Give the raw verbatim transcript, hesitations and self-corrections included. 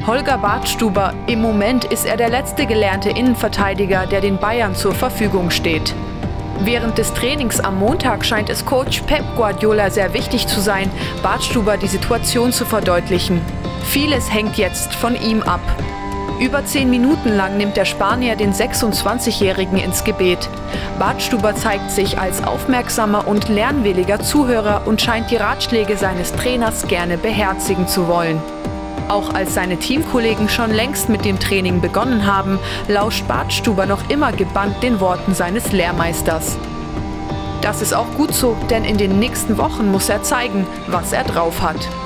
Holger Badstuber, im Moment ist er der letzte gelernte Innenverteidiger, der den Bayern zur Verfügung steht. Während des Trainings am Montag scheint es Coach Pep Guardiola sehr wichtig zu sein, Badstuber die Situation zu verdeutlichen. Vieles hängt jetzt von ihm ab. Über zehn Minuten lang nimmt der Spanier den sechsundzwanzigjährigen ins Gebet. Badstuber zeigt sich als aufmerksamer und lernwilliger Zuhörer und scheint die Ratschläge seines Trainers gerne beherzigen zu wollen. Auch als seine Teamkollegen schon längst mit dem Training begonnen haben, lauscht Badstuber noch immer gebannt den Worten seines Lehrmeisters. Das ist auch gut so, denn in den nächsten Wochen muss er zeigen, was er drauf hat.